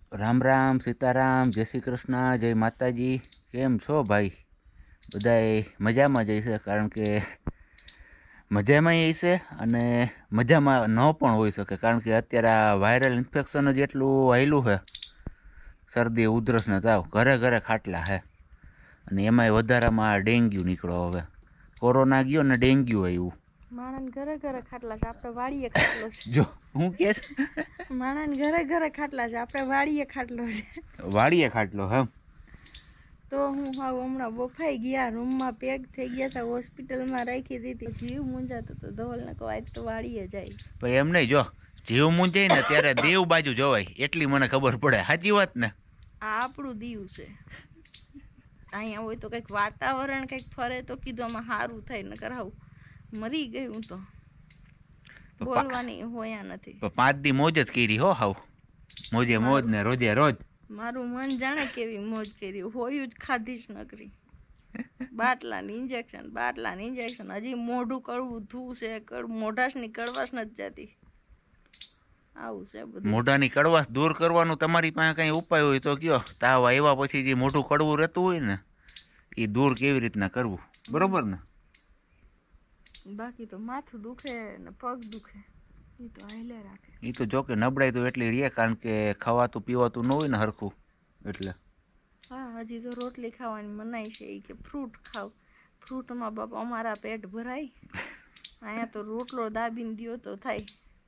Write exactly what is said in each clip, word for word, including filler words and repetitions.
રામ રામ, સીતારામ, જય શ્રી કૃષ્ણ, જય માતાજી. કેમ છો ભાઈ? બધાય મજામાં જ હશે, કારણ કે મજામાં એ છે અને મજામાં ન પણ હોઈ શકે, કારણ કે અત્યારે આ વાયરલ ઇન્ફેક્શન જ એટલું હાલ્યું છે. શરદી ઉધરસ ને તાવ ઘરે ઘરે ખાટલા છે, અને એમાંય વધારામાં ડેન્ગ્યુ નીકળો. હવે કોરોના ગયો ને ડેન્ગ્યુ આવ્યું. માણસ ઘરે ઘરે ખાટલા છે, આપણે વાડીએ ખાટલો છે. જો હું કેસ માણસ ઘરે ઘરે ખાટલા છે, આપણે વાડીએ ખાટલો છે. વાડીએ ખાટલો હમ. તો હું હાવ હમણાં બફાઈ ગયા, રૂમમાં પેક થઈ ગયા હતા, હોસ્પિટલમાં રાખી દીધી. જીવ મૂંઝાતો તો ધવલને કહો આજ તો વાડીએ જાય. ભાઈ એમ નહીં, જો જીવ મૂંઝાય ને ત્યારે દેવ બાજુ જવાય, એટલી મને ખબર પડે. સાચી વાત ને? આ આપણું દીવ છે. અહીંયા હોય તો કંઈક વાતાવરણ કંઈક ફરે તો કીધું આમાં સારું થાય, નકર આવું મરી ગઈ હું તો બોલવાની હોયા નથી. પાંચ દી મોજ જ કરી હો, હાવ મોજે મોજ ને રોજે રોજ. મારું મન જાણે કેવી મોજ કરી, હોયું જ ખાધી જ નકરી. બાટલાની ઇન્જેક્શન બાટલાની ઇન્જેક્શન હજી મોઢું કડવું ધૂ છે, મોઢાશની કડવાશ નથી જતી. આવું છે બધું. મોઢાની કડવાશ દૂર કરવાનું તમારી પાસે કઈ ઉપાય હોય તો કયો. તાવ આવ્યા પછી જે મોઢું કડવું રહેતું હોય ને, એ દૂર કેવી રીતના કરવું, બરોબર ને? બાકી તો માથું દુખે ને પગ દુખે, એ તો હાલે રાખે. એ તો જો કે નબળાઈ તો એટલી રહે, કારણ કે ખવાતું પીવાતું ન હોય ને હરખું, એટલે. હા, હજી તો રોટલી ખાવાની મનાય છે, એ કે ફ્રૂટ ખાવ. ફ્રૂટમાં બાપા અમારા પેટ ભરાય, અહીંયા તો રોટલો દાબીને દ્યો તો થાય.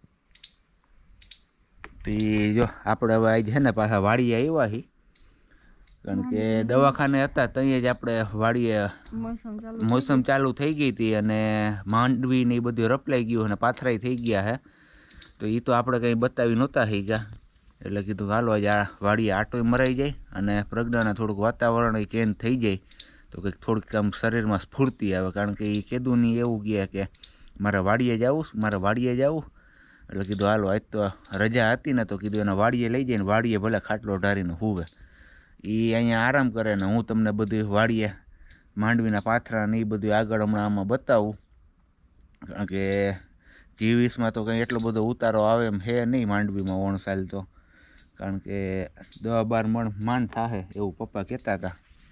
તો એ જો આપણે હવે આજે છે ને પાછા વાડીએ આવ્યા છીએ, કારણ કે દવાખાને હતા ત્યાં જ આપણે વાડીએ મોસમ ચાલુ થઈ ગઈ હતી, અને માંડવી ને એ બધું રપલાઈ ગયું અને પાથરાઈ થઈ ગયા છે. તો એ તો આપણે કંઈ બતાવી નહોતા થઈ ગયા, એટલે કીધું હાલો આજે આ વાડીએ આટોય મરાઈ જાય અને પ્રજ્ઞાને થોડુંક વાતાવરણ ચેન્જ થઈ જાય, તો કંઈક થોડીક આમ શરીરમાં સ્ફૂર્તિ આવે. કારણ કે એ કીધું નહીં એવું કહે કે મારે વાડીએ જવું મારે વાડીએ જવું એટલે કીધું હાલો આજ તો રજા હતી ને, તો કીધું એને વાડીએ લઈ જઈને વાડીએ ભલે ખાટલો ઢારીને હુવે, એ અહીંયા આરામ કરે ને હું તમને બધું વાડીએ માંડવીના પાથરા ને એ બધું આગળ હમણાં આમાં બતાવું. કારણ કે જીવીસમાં તો કંઈ એટલો બધો ઉતારો આવે એમ છે નહીં માંડવીમાં ઓણસાલ તો, કારણ કે દવા બાર મણ માંડ થાહે એવું પપ્પા કહેતા હતા.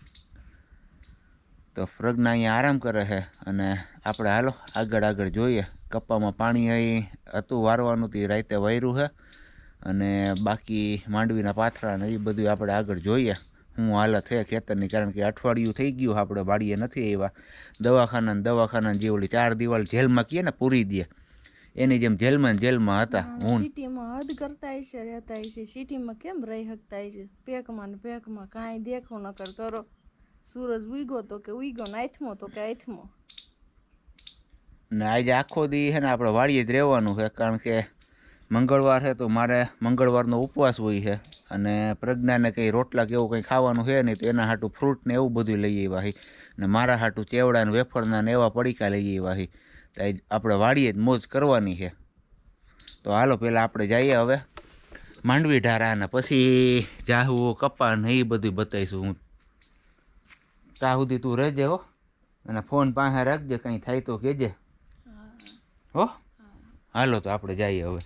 તો પ્રજ્ઞા અહીંયા આરામ કરે છે, અને આપણે હાલો આગળ આગળ જોઈએ. કપ્પામાં પાણી અહીં હતું વારવાનું, તે રાતે વાર્યું છે, અને બાકી માંડવીના પાથરા ને એ બધું આપણે આગળ જોઈએ હું હાલત છે ખેતરની. કારણ કે અઠવાડિયું થઈ ગયું આપણે વાડીએ નથી આવ્યા. દવાખાના દવાખાના જે ઓલી ચાર દિવાલ જેલમાં કહીએ ને પૂરી દે, એની જેમ જેલમાં જેલમાં હતા. હું સિટીમાં હદ કરતા છે, રહેતા છે. સિટીમાં કેમ રહી શકતા છે? પેકમાં ને પેકમાં કાંઈ દેખો ન કર કરો. સૂરજ ઉગ્યો તો કે ઉગ્યો ને આથમો તો કે આથમો. ને આજે આખો દી છે ને આપણે વાડીએ જ રહેવાનું છે, કારણ કે મંગળવાર છે તો મારે મંગળવારનો ઉપવાસ હોય છે, અને પ્રજ્ઞાને કંઈ રોટલા કે એવું કંઈ ખાવાનું છે નહીં, તો એના હાટું ફ્રૂટ ને એવું બધું લઈ આવ્યા છે, ને મારા હાટું ચેવડા ને વેફરના ને એવા પડીકા લઈ આવ્યા છે. તો આપણે વાડીએ જ મોજ કરવાની છે. તો હાલો પહેલાં આપણે જઈએ હવે માંડવી ઢારા, ને પછી જાહુ કપ્પા ને એ બધું બતાવીશું. હું ત્યાં સુધી તું રહેજે હો, અને ફોન પાસે રાખજે, કંઈ થાય તો કહેજે હો. હાલો તો આપણે જઈએ હવે.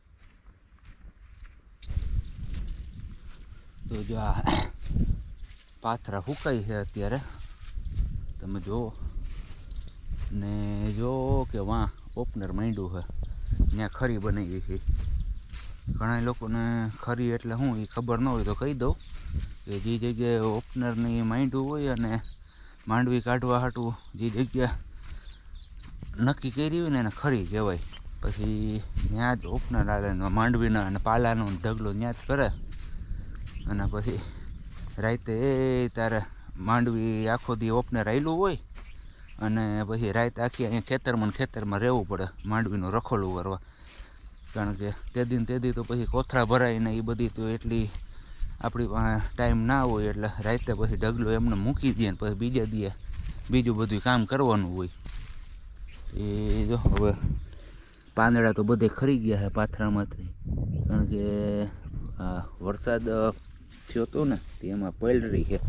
તો જો આ પાથરા ફૂંકાય છે અત્યારે, તમે જુઓ ને જો કે વાં ઓપનર માંડ્યું છે, ત્યાં ખરી બનાવી છે. ઘણા લોકોને ખરી એટલે શું એ ખબર ન હોય તો કહી દઉં કે જે જગ્યાએ ઓપનરની માંડ્યું હોય અને માંડવી કાઢવા હાટું જે જગ્યા નક્કી કરી હોય ને એને ખરી કહેવાય. પછી ત્યાં જ ઓપનર આલે માંડવીના અને પાલાનો ઢગલો ત્યાં જ કરે, અને પછી રાતે એ તારે માંડવી આખો દી ઓપનર આવેલું હોય, અને પછી રાત આખી અહીંયા ખેતરમાં ને ખેતરમાં રહેવું પડે માંડવીનું રખોલું કરવા. કારણ કે તે દિન તે દી તો પછી કોથળા ભરાય ને એ બધી તો એટલી આપણી પાસે ટાઈમ ના હોય, એટલે રાતે પછી ઢગલો એમને મૂકી દે ને પછી બીજા દીએ બીજું બધું કામ કરવાનું હોય. એ જો હવે પાંદડા તો બધે ખરી ગયા છે પાથરામાંથી, કારણ કે આ વરસાદ થયો હતો ને તેમાં પલળી છે.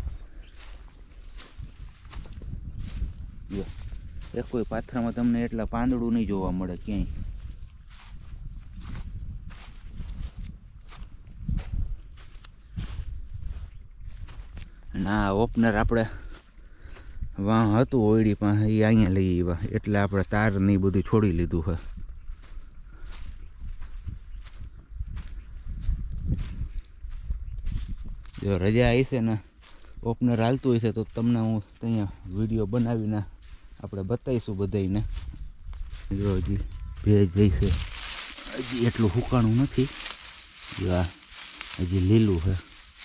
જો એક કોઈ પાથરામાં તમને એટલા પાંદડું નહીં જોવા મળે ક્યાંય. અને આ ઓપનર આપણે વાં હતું ઓયડી પાસે એ અહીંયા લઈ આવ્યા, એટલે આપણે તાર ને એ બધું છોડી લીધું છે. જો રજા આવી છે ને ઓપનર હાલતું હશે તો તમને હું ત્યાં વિડીયો બનાવીને આપણે બતાવીશું બધાને. જો હજી ભેજ જઈશે, હજી એટલું સુકાણું નથી, જો આ હજી લીલું છે.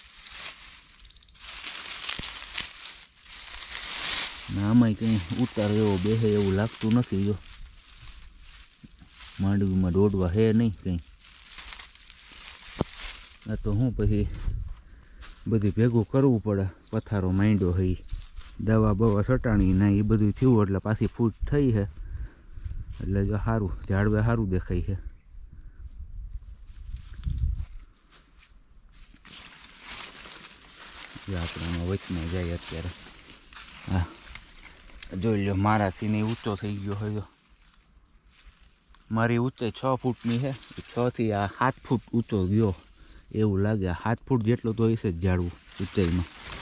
ને આમાંય કંઈ ઉતાર એવો બેસે એવું લાગતું નથી. જો માંડવીમાં દોડવા હે નહીં કંઈ. આ તો હું પછી બધી ભેગું કરવું પડે, પથારો માંડ્યો હોય, દવા બવા સટાણી ના એ બધું થયું એટલે પાછી ફૂટ થઈ છે. એટલે જો સારું ઝાડવે સારું દેખાય છે. આપણે આમાં વચમાં જાય અત્યારે. હા જોઈ લો મારાથી ને ઊંચો થઈ ગયો હોય. જો મારી ઊંચાઈ છ ફૂટની છે, છ થી આ સાત ફૂટ ઊંચો ગયો એવું લાગે. સાત ફૂટ જેટલો તો હશે જ ઝાડવું ઊંચાઈમાં.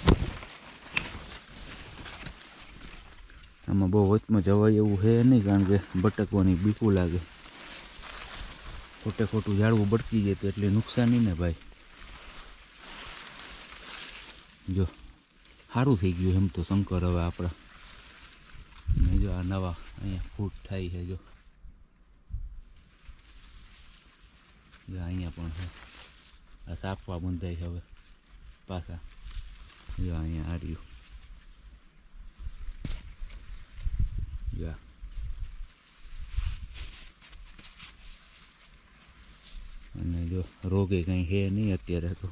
આમાં બહુ વચમાં જવાય એવું છે નહીં, કારણ કે ભટકવાની બીકું લાગે. ખોટે ખોટું ઝાડવું ભટકી જાય તો એટલી નુકસાની ને ભાઈ. જો સારું થઈ ગયું એમ તો શંકર. હવે આપણે જો આ નવા અહીંયા ફૂટ થાય છે. જો અહીંયા પણ છે, આ સાપવા બંધાય છે હવે પાછા. જો અહીંયા આ રહ્યું. જો અને જો રોગે કંઈ છે નહીં અત્યારે તો.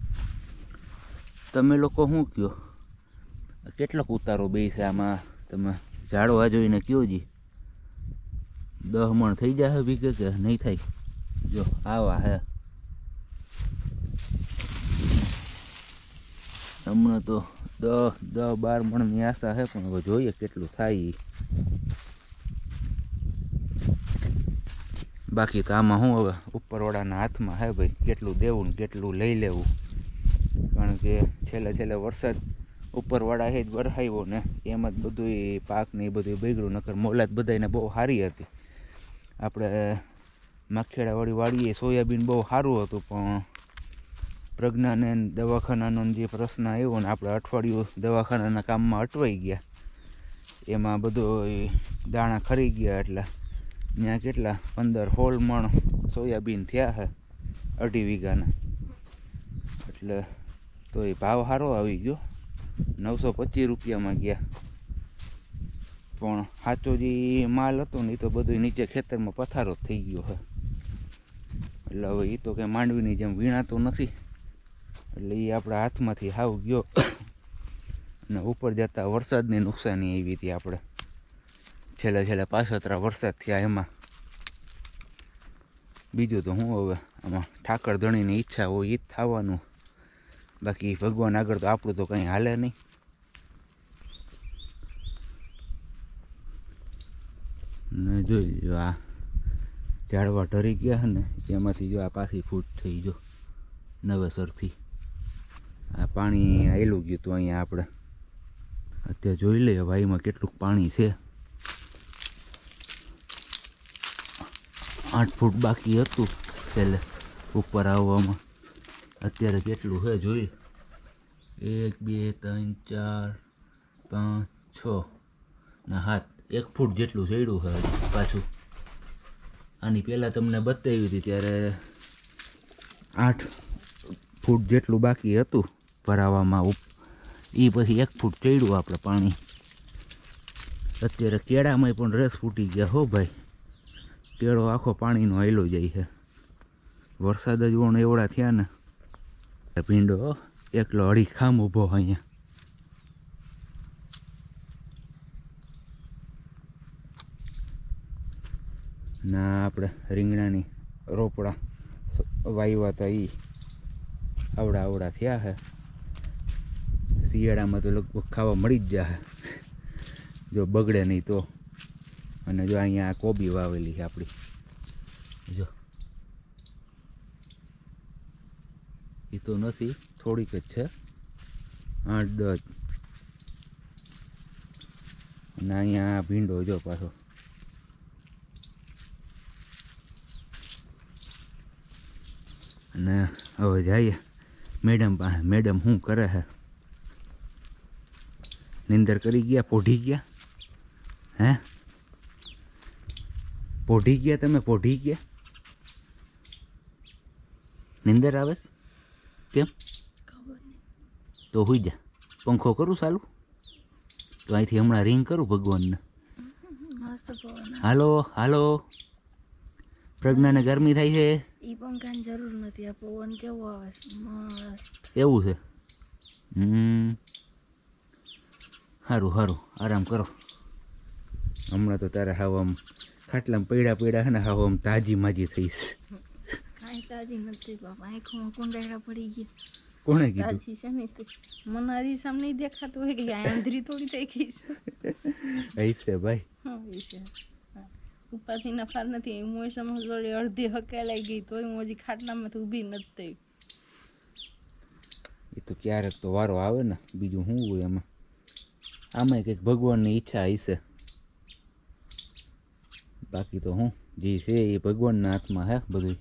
તમે લોકો શું કહો, કેટલોક ઉતારો બે છે આમાં? તમે ઝાડવા જોઈને કયો જી. દહ મણ થઈ જાય વીઘે કે નહીં થાય? જો આવા હે હમણાં તો દસ દસ બાર મણની આશા છે, પણ હવે જોઈએ કેટલું થાય. બાકી તો આમાં શું હવે ઉપરવાળાના હાથમાં હે ભાઈ, કેટલું દેવું ને કેટલું લઈ લેવું. કારણ કે છેલ્લે છેલ્લે વરસાદ ઉપરવાળા છે જ વરસાવ્યો ને એમાં જ બધું પાક ને એ બધું બગડ્યું. નકર મોલાત બધાને બહુ સારી હતી. આપણે માખેડાવાળી વાડીએ સોયાબીન બહુ સારું હતું, પણ પ્રજ્ઞાને દવાખાનાનો જે પ્રશ્ન આવ્યો ને આપણે અઠવાડિયું દવાખાનાના કામમાં અટવાઈ ગયા, એમાં બધું દાણા ખરી ગયા. એટલે ત્યાં કેટલા પંદર સોળ મણ સોયાબીન થયા છે અઢી વીઘાના. એટલે તો એ ભાવ સારો આવી ગયો, નવસો પચીસ રૂપિયામાં ગયા. પણ સાચો જે માલ હતો ને એ તો બધું નીચે ખેતરમાં પથારો જ થઈ ગયો છે. એટલે હવે એ તો કંઈ માંડવીની જેમ વીણાતો નથી, એટલે એ આપણા હાથમાંથી હાવ ગયો. અને ઉપર જતા વરસાદની નુકસાની આવી હતી આપણે. છેલ્લે છેલ્લે પાછતરા વરસાદ થયા એમાં. બીજું તો હું હવે આમાં ઠાકર ધણીની ઈચ્છા હોય એ જ થવાનું. બાકી ભગવાન આગળ તો આપણું તો કંઈ હાલે નહીં. ને જોઈ જો આ ઝાડવા ઢરી ગયા ને એમાંથી જો આ પાછી ફૂટ થઈ. જો નવેસરથી આ પાણી આવેલું ગયું હતું અહીંયા. આપણે અત્યારે જોઈ લઈએ વાઈમાં કેટલું પાણી છે. આઠ ફૂટ બાકી હતું છેલ્લે ઉપર આવવામાં. અત્યારે કેટલું છે જોઈ. એક બે ત્રણ ચાર પાંચ છ ને હાથ એક ફૂટ જેટલું ચડ્યું છે પાછું. આની પહેલાં તમને બતાવી હતી ત્યારે આઠ ફૂટ જેટલું બાકી હતું ભરાવામાં. એ પછી એક ફૂટ ચડ્યું આપણે પાણી. અત્યારે કેળામાં પણ રસ ફૂટી ગયા હો ભાઈ. કેળો આખો પાણીનો હાલ્યો જાય છે. વરસાદ જ વણ એવડા થયા ને. ભીંડો એકલો અઢી ખામ ઊભો અહીંયા. ના આપણે રીંગણાની રોપડા વાવ્યા હતા એ આવડા આવડા થયા છે. શિયાળામાં તો લગભગ ખાવા મળી જ જાય જો બગડે નહીં તો. અને જો અહીંયા કોબી વાવેલી છે આપણી. જો એ તો નથી, થોડીક જ છે. આઠ દસ અને અહીંયા ભીંડો જો પાછો. અને હવે જઈએ મેડમ પાસે. મેડમ શું કરે છે? નિંદર કરી ગયા? પોઢી ગયા? હે પોઢી ગયા તમે? પોઢી ગયા? નિંદર આવે કેમ? તો હુઈ જા. પંખો કરું ચાલુ? તો અહીંથી હમણાં રિંગ કરું ભગવાનને. હાલો હાલો, પ્રજ્ઞાને ગરમી થાય છે. ઈ પંખાની જરૂર નથી, આ પવન કેવો આવે છે મસ્ત. એવું છે? હમ સારું સારું, આરામ કરો. હમણાં તો તારે હાવ આમ ખાટલામાં પૈડા પૈડા છે ને, હાવ આમ તાજી માજી થઈશ. કાંઈ તાજી નથી બાપા, આંખોમાં કુંડાળા પડી ગયા. કોણે કીધું? તાજી છે ને મને હરી સામે નહીં દેખાતું હોય કે આંધળી થોડી થઈ ગઈ છે. એ છે ભાઈ. હા એ છે. ઉપાથી નફાર નથી. મોસમ જોડે અડધી હકેલાઈ ગઈ તોય હું હજી ખાટલામાંથી ઊભી નથી થઈ. એ તો ક્યારેક તો વારો આવે ને, બીજું શું હોય એમાં. આમાં કંઈક ભગવાનની ઈચ્છા હશે, બાકી તો હું જે છે એ ભગવાનના હાથમાં હે બધું.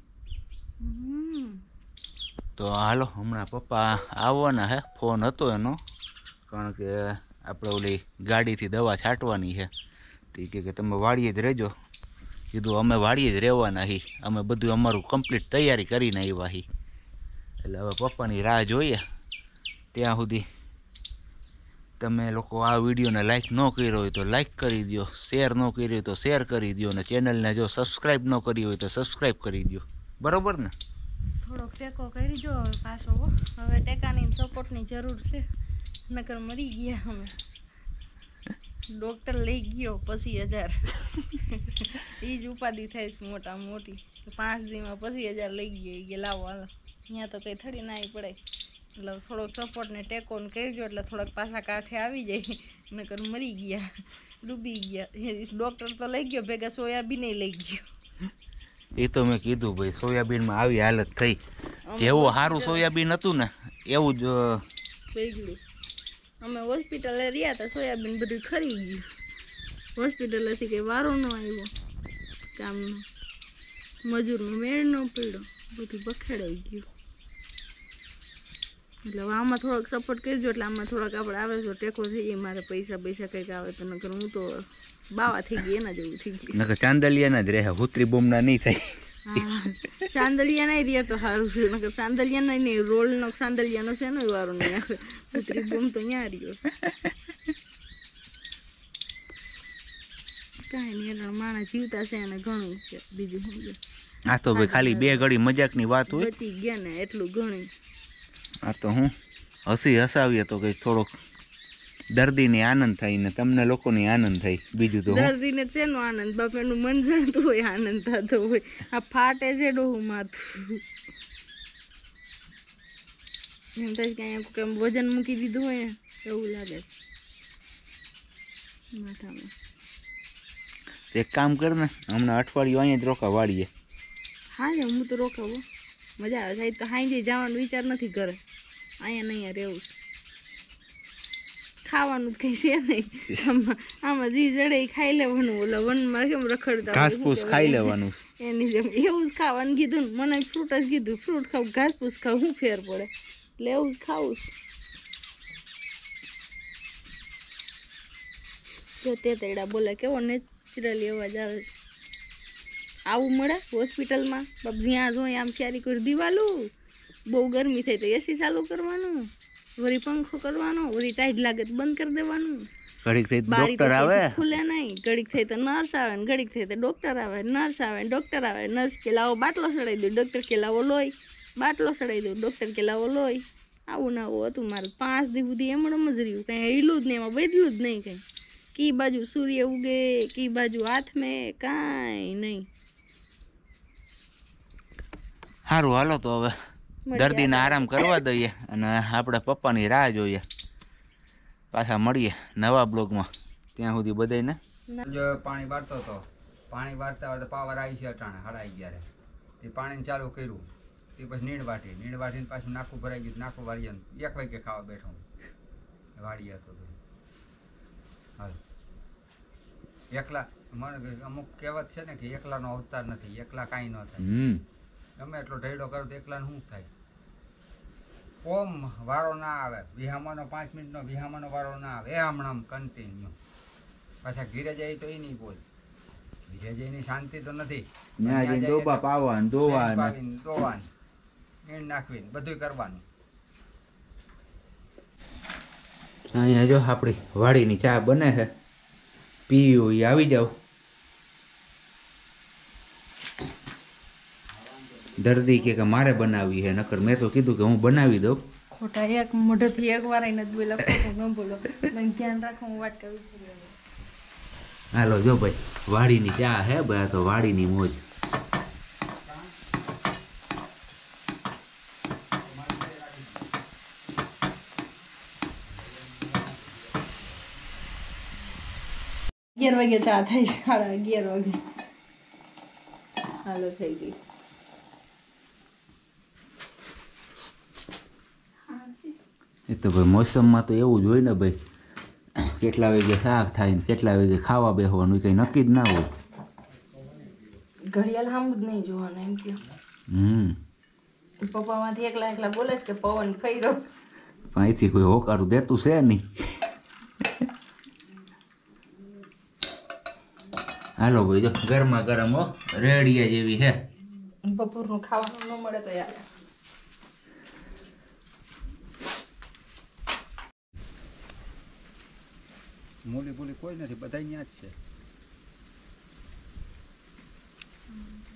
તો હાલો, હમણાં પપ્પા આવવાના હે. ફોન હતો એનો, કારણ કે આપણે ઓલી ગાડીથી દવા છાંટવાની છે. તે કે તમે વાડીએ જ રહેજો. કીધું અમે વાડીએ જ રહેવાના હી. અમે બધું અમારું કમ્પ્લીટ તૈયારી કરીને આવ્યા હી. એટલે હવે પપ્પાની રાહ જોઈએ ત્યાં સુધી તમે લોકો આ વિડીયોને લાઈક ન કર્યો હોય તો લાઈક કરી દો, શેર ન કરી હોય તો શેર કરી દો, અને ચેનલને જો સબસ્ક્રાઈબ ન કરી હોય તો સબસ્ક્રાઈબ કરી દો. બરાબર ને? થોડોક ટેકો કરી જો હવે પાછો. હવે ટેકાની સપોર્ટની જરૂર છે, નકર મરી ગયા અમે. ડૉક્ટર લઈ ગયો પછી હજાર. એ જ ઉપાધિ થાય છે મોટા મોટી. પાંચ દીમાં પછી હજાર લઈ ગયો. એ લાવો હાલો, અહીંયા તો કંઈ થડી ના આવી પડે. એટલે થોડોક સપોર્ટ ને ટેકો ને કરજો, એટલે થોડાક પાછા કાંઠે આવી જાય. નકર મરી ગયા, ડૂબી ગયા. ડૉક્ટર તો લઈ ગયો, ભેગા સોયાબીન લઈ ગયો. એ તો મેં કીધું ભાઈ, સોયાબીનમાં આવી હાલત થઈ. જેવું સારું સોયાબીન હતું ને એવું જ ભેગલું. અમે હોસ્પિટલે રહ્યા હતા, સોયાબીન બધું ખરી ગયું. હોસ્પિટલેથી કંઈ વારો ન આવ્યો કામનો, મજૂરનો મેળ ન પડ્યો, બધું બખેડાઈ ગયું. એટલે હવે આમાં થોડોક સપોર્ટ કરજો, એટલે આમાં થોડાક આપણે આવે તો ટેકો થઈ જાય. મારે પૈસા પૈસા કંઈક આવે તો, નકર હું તો બાવા થઈ ગઈ એના જેવું થઈ ગયું. નકર ચાંદલિયાના જ રહે, હુતરી બોમના નહીં થાય. હા, ચાંદલિયા નહીં રહે તો સારું છે. નકર ચાંદલિયા નહીં, રોલનો ચાંદલિયાનો છે ને વારો નહીં આવે. હુતરી બોમ તો ત્યાં રહ્યો. કાંઈ નહીં, એટલે માણસ જીવતા છે અને ઘણું છે, બીજું સમજો. આ તો ભાઈ ખાલી બે ઘડી મજાકની વાત હોય. બચી ગયા ને એટલું ઘણું. આ તો હું હસી હસાવીએ તો કંઈક થોડોક દર્દીને આનંદ થાય ને તમને લોકોને આનંદ થાય. બીજું તો દર્દીને છે નો આનંદ, બાપાનું મન જાણતું હોય આનંદ થતો હોય. આ ફાટે છે ડોહું માથું. એમ થાય કે અહીંયા કેમ વજન મૂકી દીધું હોય એવું લાગે છે માથામાં. એક કામ કર ને, હમણાં અઠવાડિયું અહીંયા જ રોકા વાળીએ. હા ને, હું તો રોકાવું, મજા આવે. સાહેબ તો હાઈ જવાનો વિચાર નથી કરે, અહીંયા નહીં રહેવું છે. ખાવાનું કંઈ છે નહીં, આમાં આમાં જી જડે એ ખાઈ લેવાનું. ઓલા વનમાં કેમ રખડતા ઘાસપૂસ ખાઈ લેવાનું એની જેમ એવું જ ખાવાનું કીધું ને. મને ફ્રૂટ જ કીધું, ફ્રૂટ ખાવું ઘાસપૂસ ખાવું શું ફેર પડે, એટલે એવું જ ખાવું છે. તે તેડા બોલે કેવો નેચરલી અવાજ આવે છે. આવું મળે હોસ્પિટલમાં બાપ, જ્યાં જોઈએ આમ ક્યારી કરી દીવાલું. બહુ ગરમી થાય તો એસી ચાલુ કરવાનું, વળી પંખો કરવાનો, વળી ટાઈટ લાગે તો બંધ કરી દેવાનું. ઘડીક થઈ ડોક્ટર આવે, ખુલે નહીં. ઘડીક થઈ તો નર્સ આવે ને, ઘડીક થઈ તો ડોક્ટર આવે, નર્સ આવે ડોક્ટર આવે. નર્સ કે લાવો બાટલો ચડાવી દો, ડોક્ટર કે લાવો લોહી, બાટલો ચડાવી દો, ડોક્ટર કે લાવો લોહી. આવું ના આવું હતું મારે પાંચ દી સુધી એમણમ જ રહ્યું. કંઈ હેલું જ નહીં, એમાં બદલું જ નહીં કંઈ. કી બાજુ સૂર્ય ઉગે, કી બાજુ હાથ મેં, કાંઈ નહીં. સારું હાલો તો હવે દર્દીને આરામ કરવા દઈએ અને આપણે પપ્પાની રાહ જોઈએ. પાછા મળીએ નવા બ્લોગમાં. ત્યાં સુધી બધાને જો પાણી વાળતો હતો, પાણી વાળતા વાળતા પાવર આવી છે અટાણે સાડા અગિયારે. તે પાણીને ચાલુ કર્યું, તે પછી નીણ વાટી, નીણ વાટીને પાછું નાખું ભરાઈ ગયું, નાખું વાળીએ એક વાગે ખાવા બેઠો. વાડી હતો તો હાલ એકલા મને અમુક કહેવત છે ને કે એકલાનો અવતાર નથી, એકલા કાંઈ ન થાય. હમ ગમે એટલો ઢેડો કરો તો એકલાને શું થાય? ઓમ વારો ના આવે, વિહામાનો પાંચ મિનિટનો વિહામાનો વારો ના આવે, એ હમણાં કન્ટિન્યુ. પાછા ઘીરે જાય તો એ નહીં બોલ, ઘીરે જઈની શાંતિ તો નથી. ત્યાં જઈને ડોબા પાવા ને દોવા ને દોવાન ઈણ નાખવીને બધું કરવાનું. અહીંયા જો આપણી વાડીની ચા બને છે, પીવું એ આવી જાવ. દર્દી કે કે મારે બનાવી છે, નકર મેં તો કીધું કે હું બનાવી દઉં. ખોટા એક મોઢેથી એક વાર નથી બોલા, ખોટું ન બોલો, મને ધ્યાન રાખો, હું વાત કરું છું. હાલો જો ભાઈ, વાડીની ચા હે ભાઈ, તો વાડીની મોજ. અગિયાર વાગે ચા થાય, સાડા અગિયાર વાગે. હાલો થઈ ગઈ. એ તો ભાઈ મોસમમાં તો એવું જ હોય ને ભાઈ, કેટલા વાગે શાક થાય ને કેટલા વાગે ખાવા બેસવાનું કંઈ નક્કી જ ના હોય. ઘડિયાળ સામું જ નહીં જોવાનું એમ કે. હમ પપ્પામાંથી એકલા એકલા બોલે છે કે પવન ફર્યો. પણ અહીંથી કોઈ હોકારું દેતું છે નહીં. હાલો ભાઈ જો ગરમા ગરમ હો, રેડિયા જેવી હે. બપોરનું ખાવાનું ન મળે તો યાર. મૂલી બૂલી કોઈ નથી, બધા અહીંયા જ છે.